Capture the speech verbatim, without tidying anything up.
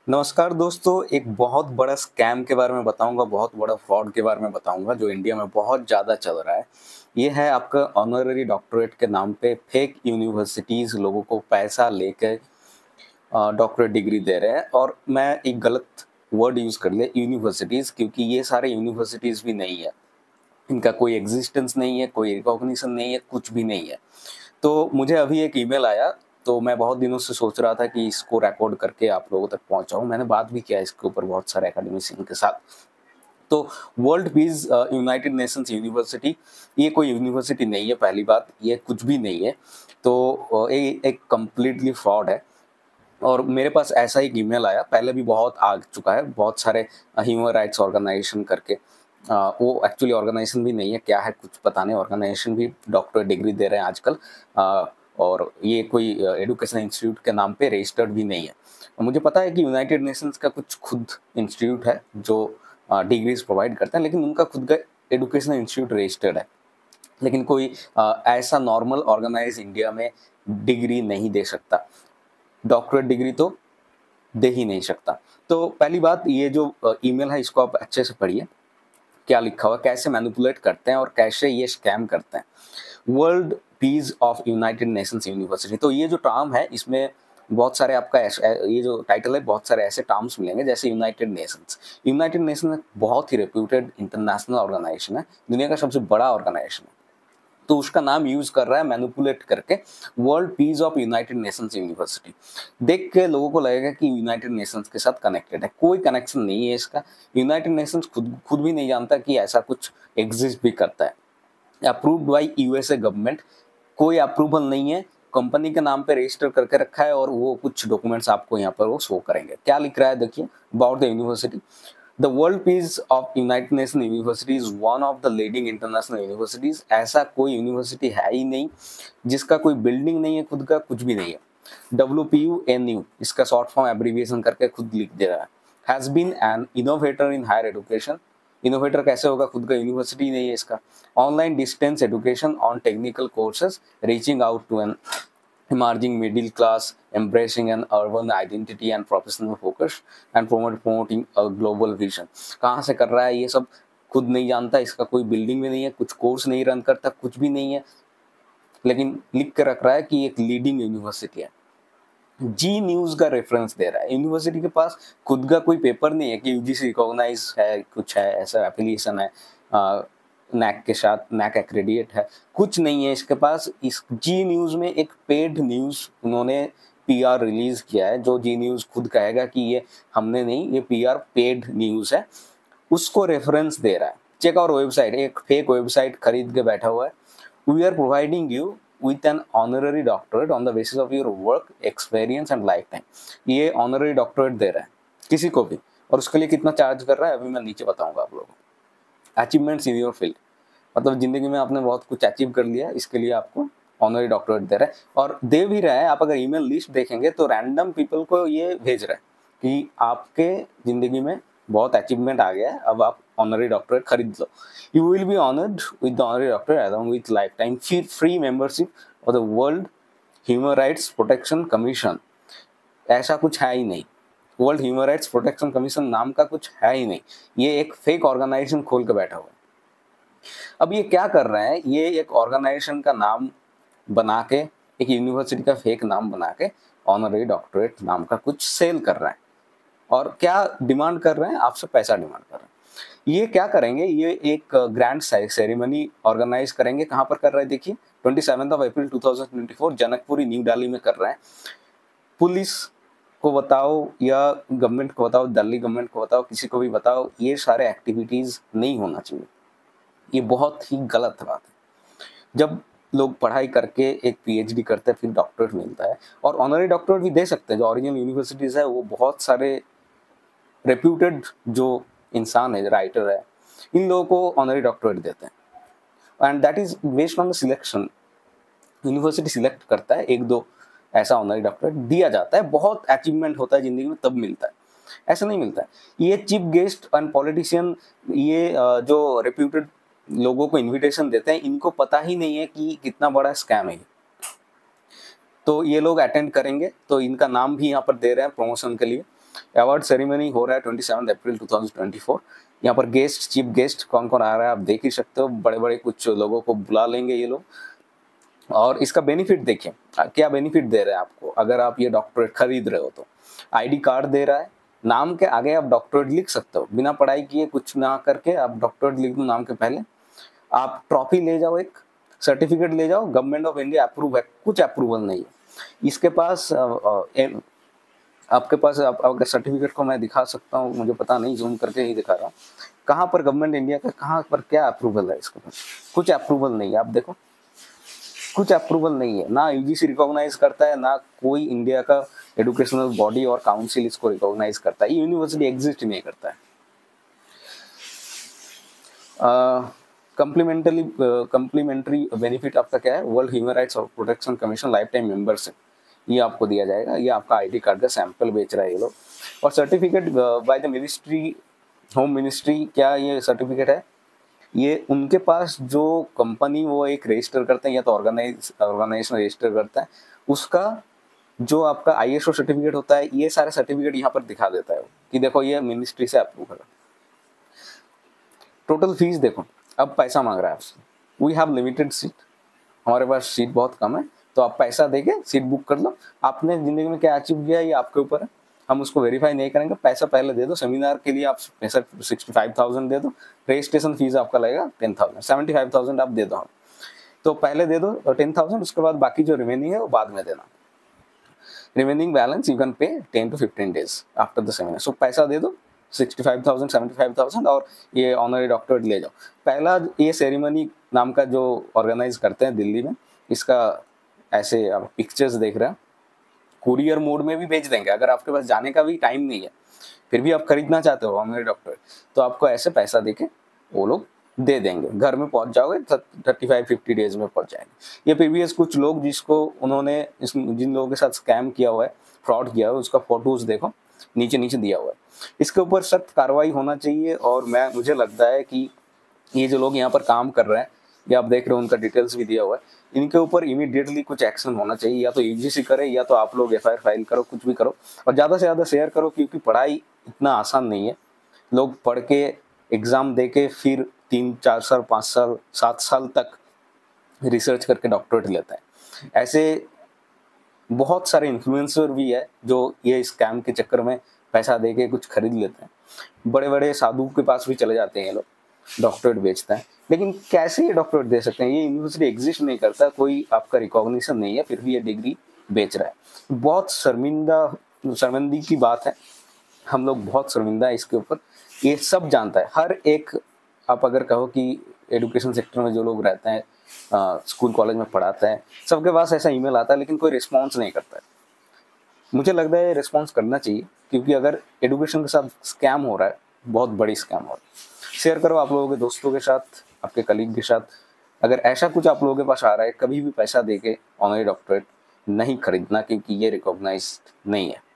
नमस्कार दोस्तों, एक बहुत बड़ा स्कैम के बारे में बताऊँगा, बहुत बड़ा फ्रॉड के बारे में बताऊँगा जो इंडिया में बहुत ज़्यादा चल रहा है। ये है आपका ऑनररी डॉक्टरेट के नाम पे फेक यूनिवर्सिटीज़ लोगों को पैसा लेके अ, डॉक्टरेट डिग्री दे रहे हैं और मैं एक गलत वर्ड यूज़ कर लिया यूनिवर्सिटीज़ क्योंकि ये सारे यूनिवर्सिटीज़ भी नहीं है। इनका कोई एक्जिस्टेंस नहीं है, कोई रिकॉग्निशन नहीं है, कुछ भी नहीं है। तो मुझे अभी एक ईमेल आया, तो मैं बहुत दिनों से सोच रहा था कि इसको रिकॉर्ड करके आप लोगों तक पहुँचाऊँ। मैंने बात भी किया इसके ऊपर बहुत सारे एकेडमिशियन के साथ। तो world peace uh, United Nations University, ये कोई यूनिवर्सिटी नहीं है पहली बात, ये कुछ भी नहीं है। तो अ, ये एक कंप्लीटली फ्रॉड है और मेरे पास ऐसा एक ईमेल आया, पहले भी बहुत आ चुका है, बहुत सारे ह्यूमन राइट्स ऑर्गेनाइजेशन करके अ, वो एक्चुअली ऑर्गेनाइजेशन भी नहीं है, क्या है कुछ पता नहीं, ऑर्गेनाइजेशन भी डॉक्टर डिग्री दे रहे हैं आजकल अ, और ये कोई एजुकेशन इंस्टीट्यूट के नाम पे रजिस्टर्ड भी नहीं है। मुझे पता है कि यूनाइटेड नेशंस का कुछ खुद इंस्टीट्यूट है जो अ, डिग्रीज़ प्रोवाइड करते हैं, लेकिन उनका खुद का एजुकेशन इंस्टीट्यूट रजिस्टर्ड है। लेकिन कोई अ, ऐसा नॉर्मल ऑर्गेनाइज़ इंडिया में डिग्री नहीं दे सकता। डॉक्टरेट डिग्री तो दे ही नहीं सकता। तो पहली बात ये जो अ, ईमेल है इसको आप अच्छे से पढ़िए, क्या लिखा हुआ है, कैसे मैनिपुलेट करते हैं और कैसे ये स्कैम करते हैं। World peace of United Nations University, तो ये जो टर्म है इसमें बहुत सारे आपका ऐस- ऐ- ये जो टाइटल है बहुत सारे ऐसे टर्म्स मिलेंगे जैसे यूनाइटेड नेशंस। यूनाइटेड नेशंस बहुत ही रेप्यूटेड इंटरनेशनल ऑर्गेनाइजेशन है, दुनिया का सबसे बड़ा ऑर्गेनाइजेशन है। तो उसका नाम यूज कर रहा है मैनिपुलेट करके world peace of United Nations University. देख के लोगों को लगेगा कि यूनाइटेड नेशंस के साथ कनेक्टेड है, कोई कनेक्शन नहीं है इसका। यूनाइटेड नेशंस खुद खुद भी नहीं जानता कि ऐसा कुछ एग्जिस्ट भी करता है। अप्रूव्ड बाई यूएसए गवर्नमेंट, कोई अप्रूवल नहीं है, कंपनी के नाम पे रजिस्टर करके रखा है और वो कुछ डॉक्यूमेंट्स आपको यहाँ पर वो शो करेंगे। क्या लिख रहा है देखिए about the university. The world peace of United Nation university is one of the leading international universities. ऐसा कोई यूनिवर्सिटी है ही नहीं जिसका कोई बिल्डिंग नहीं है, खुद का कुछ भी नहीं है। W P U N U इसका शॉर्ट फॉर्म एब्रीविएशन करके खुद लिख दे रहा है। Has been an innovator in higher education. Innovator कैसे होगा, खुद का यूनिवर्सिटी नहीं है इसका। Online distance education on technical courses reaching out to an emerging middle class, embracing an urban identity and professional focus and promote promoting a global vision। कहाँ से कर रहा है ये सब, खुद नहीं जानता, इसका कोई बिल्डिंग भी नहीं है, कुछ कोर्स नहीं रन करता, कुछ भी नहीं है, लेकिन लिख के रख रहा है कि एक लीडिंग यूनिवर्सिटी है। जी न्यूज का रेफरेंस दे रहा है। यूनिवर्सिटी के पास खुद का कोई पेपर नहीं है कि यूजीसी रिकॉग्नाइज है, कुछ है ऐसा एफिलिएशन है नैक के साथ, नैक एक्रेडिएट है, कुछ नहीं है इसके पास। इस जी न्यूज में एक पेड न्यूज उन्होंने पीआर रिलीज किया है, जो जी न्यूज खुद कहेगा कि ये हमने नहीं, ये पीआर पेड न्यूज है, उसको रेफरेंस दे रहा है। चेक और वेबसाइट, एक फेक वेबसाइट खरीद के बैठा हुआ है। We are providing you with an honorary doctorate on the basis of your work experience and lifetime। ये honorary doctorate दे रहा है किसी को भी, और उसके लिए कितना चार्ज कर रहा है अभी मैं नीचे बताऊंगा आप लोगों को। अचीवमेंट्स इन योर फील्ड, मतलब जिंदगी में आपने बहुत कुछ अचीव कर लिया, इसके लिए आपको ऑनररी डॉक्टरेट दे रहा है। और दे भी रहा है, आप अगर ईमेल लिस्ट देखेंगे तो रैंडम पीपल को ये भेज रहा है कि आपके जिंदगी में बहुत अचीवमेंट आ गया है, अब आप ऑनररी डॉक्टरेट खरीद लो। You will be honoured with the honorary doctorate along with life time free membership of the world human rights protection commission. ऐसा कुछ है ही नहीं, world human rights protection commission नाम का कुछ है ही नहीं, ये एक फेक ऑर्गेनाइजेशन खोल के बैठा हुआ है। अब ये क्या कर रहे हैं, ये एक ऑर्गेनाइजेशन का नाम बना के, एक यूनिवर्सिटी का फेक नाम बना के ऑनररी डॉक्टरेट नाम का कुछ सेल कर रहा है। और क्या डिमांड कर रहे हैं, आपसे पैसा डिमांड कर रहे हैं। ये क्या करेंगे, ये एक ग्रैंड सेरेमनी ऑर्गेनाइज करेंगे। कहाँ पर कर रहे हैं देखिए, twenty seventh of April two thousand twenty four Janakpuri new Delhi में कर रहे हैं। पुलिस को बताओ या गवर्नमेंट को बताओ, दिल्ली गवर्नमेंट को बताओ, किसी को भी बताओ, ये सारे एक्टिविटीज नहीं होना चाहिए। ये बहुत ही गलत बात है। जब लोग पढ़ाई करके एक पीएचडी करते हैं, फिर डॉक्टरेट मिलता है, और ऑनररी डॉक्टरेट भी दे सकते हैं। जो ओरिजिनल यूनिवर्सिटीज है वो बहुत सारे रेप्यूटेड जो इंसान है, राइटर है, इन लोगों को ऑनररी डॉक्टरेट देते हैं and that is based on the selection. University select करता है, एक दो ऐसा ऑनररी डॉक्टरेट दिया जाता है, बहुत अचीवमेंट होता है जिंदगी में तब मिलता है, ऐसा नहीं मिलता है। ये चीफ गेस्ट एंड पॉलिटिशियन, ये जो रेप्यूटेड लोगों को इनविटेशन देते हैं, इनको पता ही नहीं है कि कितना बड़ा स्कैम है। तो ये लोग अटेंड करेंगे, तो इनका नाम भी यहाँ पर दे रहे हैं प्रमोशन के लिए। अवार्ड सेरेमनी हो रहा है twenty seven April two thousand twenty four. यहाँ पर गेस्ट, चीफ गेस्ट कौन कौन आ रहा है आप देख ही सकते हो, बड़े बड़े कुछ लोगों को बुला लेंगे ये लोग। और इसका बेनिफिट देखिए, क्या बेनिफिट दे रहे हैं आपको अगर आप ये डॉक्टरेट खरीद रहे हो तो। आईडी कार्ड दे रहा है, नाम के आगे आप डॉक्टरेट लिख सकते हो, बिना पढ़ाई किए कुछ ना करके आप डॉक्टरेट लिख दो नाम के पहले। आप ट्रॉफी ले जाओ, एक सर्टिफिकेट ले जाओ, गवर्नमेंट ऑफ इंडिया अप्रूव है, कुछ अप्रूवल नहीं है इसके पास। आ, आ, ए, आपके पास आप, अगर सर्टिफिकेट को मैं दिखा सकता हूँ, मुझे पता नहीं, जूम करके ही दिखा रहा हूँ, कहाँ पर गवर्नमेंट इंडिया का कहाँ पर क्या अप्रूवल है इसके पास, कुछ अप्रूवल नहीं है। आप देखो कुछ अप्रूवल नहीं है, ना यूजीसी रिकॉग्नाइज करता है, ना कोई इंडिया का एजुकेशनल बॉडी और काउंसिल इसको रिकॉग्नाइज करता है, ये यूनिवर्सिटी एग्जिस्ट ही नहीं करता है। कम्प्लीमेंटरी कम्प्लीमेंट्री बेनिफिट आपका क्या है, वर्ल्ड ह्यूमन राइट्स और protection commission life time membership, ये आपको दिया जाएगा। ये आपका आईडी कार्ड का सैंपल बेच रहा है ये लोग। और certificate by the ministry, home ministry, क्या ये सर्टिफिकेट है, ये उनके पास जो कंपनी वो एक रजिस्टर करते हैं या तो ऑर्गेनाइज ऑर्गेनाइजेशन रजिस्टर करता है, उसका जो आपका आईएसओ सर्टिफिकेट होता है, ये सारे सर्टिफिकेट यहाँ पर दिखा देता है कि देखो ये मिनिस्ट्री से अप्रूव है। टोटल फीस देखो, अब पैसा मांग रहा है आपसे। वी हैव लिमिटेड सीट, हमारे पास सीट बहुत कम है, तो आप पैसा देके सीट बुक कर लो। आपने जिंदगी में क्या अचीव किया ये आपके ऊपर है, हम उसको वेरीफाई नहीं करेंगे। पैसा पहले दे दो, सेमिनार के लिए आप पैसा सिक्सटी फाइव थाउजेंड दे दो, रजिस्ट्रेशन फीस आपका लगेगा ten thousand, seventy five thousand आप दे दो हम, तो पहले दे दो टेन थाउजेंड, उसके बाद बाकी जो रिमेनिंग है वो बाद में देना। Remaining balance you can pay ten to fifteen days after the seminar. So पैसा दे दो sixty five thousand, seventy five thousand, और ये ऑनरी डॉक्टरेट ले जाओ। पहला ये सेरेमनी नाम का जो ऑर्गेनाइज करते हैं दिल्ली में, इसका ऐसे आप पिक्चर्स देख रहे हैं, कुरियर मोड में भी भेज देंगे। अगर आपके पास जाने का भी टाइम नहीं है, फिर भी आप खरीदना चाहते हो ऑनरी डॉक्टरेट, तो आपको ऐसे पैसा देके वो लोग दे देंगे, घर में पहुंच जाओगे, थर्टी फाइव फिफ्टी डेज में पहुंच जाएंगे। ये प्रीवियस कुछ लोग जिसको उन्होंने इस जिन लोगों के साथ स्कैम किया हुआ है, फ्रॉड किया हुआ है, उसका फोटोज देखो, नीचे नीचे दिया हुआ है। इसके ऊपर सख्त कार्रवाई होना चाहिए। और मैं मुझे लगता है कि ये जो लोग यहाँ पर काम कर रहे हैं, ये आप देख रहे हो, उनका डिटेल्स भी दिया हुआ है, इनके ऊपर इमीडिएटली कुछ एक्शन होना चाहिए। या तो यूजीसी करे, या तो आप लोग एफआईआर फाइल करो, कुछ भी करो, और ज़्यादा से ज़्यादा शेयर करो, क्योंकि पढ़ाई इतना आसान नहीं है। लोग पढ़ के एग्ज़ाम दे के फिर तीन चार साल, पाँच साल, सात साल तक रिसर्च करके डॉक्टरेट लेते हैं। ऐसे बहुत सारे इन्फ्लुएंसर भी है जो ये स्कैम के चक्कर में पैसा दे के कुछ खरीद लेते हैं। बड़े बड़े साधु के पास भी चले जाते हैं ये लोग, डॉक्टरेट बेचता है। लेकिन कैसे ये डॉक्टरेट दे सकते हैं, ये यूनिवर्सिटी एग्जिस्ट नहीं करता, कोई आपका रिकॉग्निशन नहीं है, फिर भी ये डिग्री बेच रहा है। बहुत शर्मिंदा शर्मिंदगी की बात है, हम लोग बहुत शर्मिंदा है इसके ऊपर। ये सब जानता है हर एक, आप अगर कहो कि एजुकेशन सेक्टर में जो लोग रहते हैं, स्कूल कॉलेज में पढ़ाते हैं, सबके पास ऐसा ईमेल आता है, लेकिन कोई रिस्पॉन्स नहीं करता है। मुझे लगता है रिस्पॉन्स करना चाहिए, क्योंकि अगर एजुकेशन के साथ स्कैम हो रहा है, बहुत बड़ी स्कैम हो रहा है। शेयर करो आप लोगों के दोस्तों के साथ, आपके कलीग के साथ। अगर ऐसा कुछ आप लोगों के पास आ रहा है, कभी भी पैसा देके ऑनरी डॉक्टरेट नहीं खरीदना, क्योंकि ये रिकॉग्नाइज्ड नहीं है।